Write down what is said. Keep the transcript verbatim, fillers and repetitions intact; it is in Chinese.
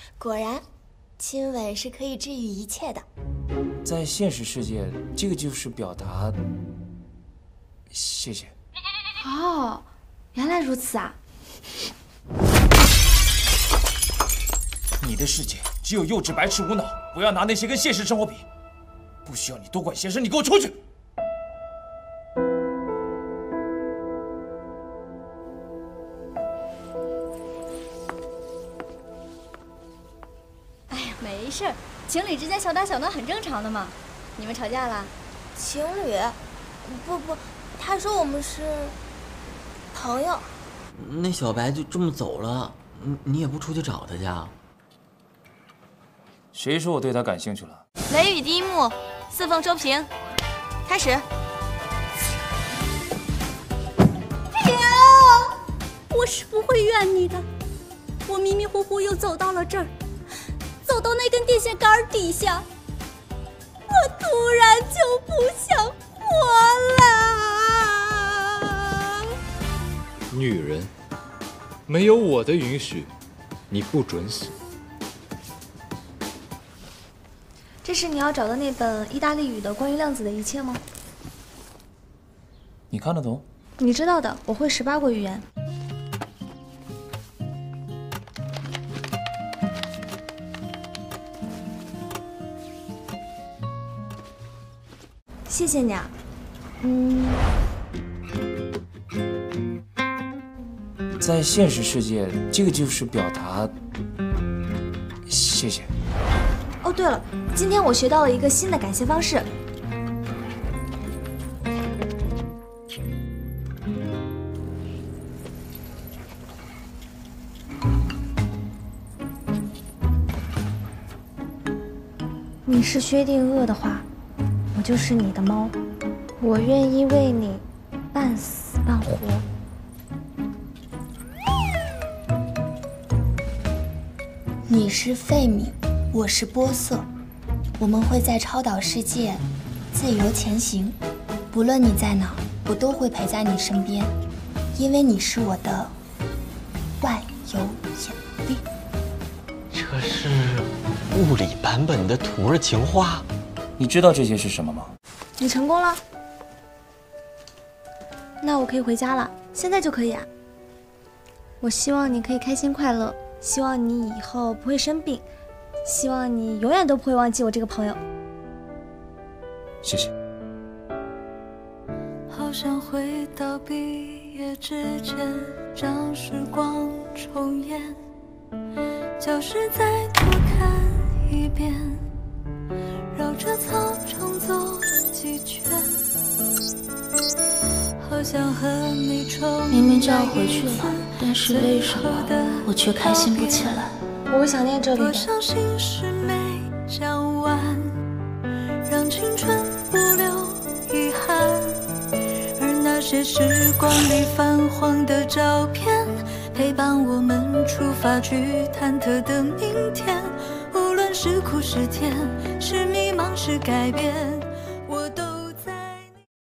果然，亲吻是可以治愈一切的。 在现实世界，这个就是表达谢谢。 哦，原来如此啊！ 你的世界只有幼稚、白痴、无脑，不要拿那些跟现实生活比。不需要你多管闲事，你给我出去！ 哎呀，没事，情侣之间小打小闹很正常的嘛。你们吵架了？ 情侣？不不，他说我们是朋友。 那小白就这么走了，你你也不出去找他去啊？ 谁说我对他感兴趣了？ 雷雨第一幕，四凤收屏，开始。 天啊！我是不会怨你的。我迷迷糊糊又走到了这儿，走到那根电线杆底下，我突然就不想活了。 女人，没有我的允许，你不准死。 这是你要找的那本意大利语的关于量子的一切吗？ 你看得懂？ 你知道的，我会十八国语言。谢谢你啊。嗯。 在现实世界，这个就是表达谢谢。 哦，对了，今天我学到了一个新的感谢方式。你是薛定谔的话，我就是你的猫，我愿意为你半死半活。 你是费米，我是波瑟，我们会在超导世界自由前行，不论你在哪，我都会陪在你身边，因为你是我的万有引力。 这是物理版本的土味情话。 你知道这些是什么吗？ 你成功了，那我可以回家了，现在就可以啊。我希望你可以开心快乐，希望你以后不会生病，希望你永远都不会忘记我这个朋友。 谢谢。 好想回到毕业之前，让时光重演，教室再多看一遍，绕着操场走几圈。好想和你重明明就要回去了，但是为什么我却开心不起来？ 我会想念这里的。 多少心事没讲完，让青春不留遗憾。而那些时光里泛黄的照片，陪伴我们出发去忐忑的明天。无论是苦是甜，是迷茫是改变。